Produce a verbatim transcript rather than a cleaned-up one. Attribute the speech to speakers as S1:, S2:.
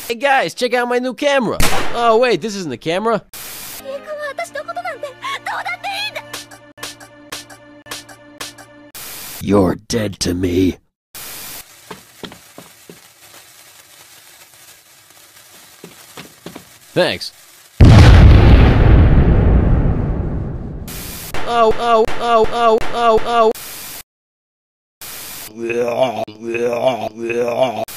S1: Hey guys, check out my new camera. Oh wait, this isn't the camera. You're dead to me. Thanks. Oh, oh, oh, oh, oh, oh.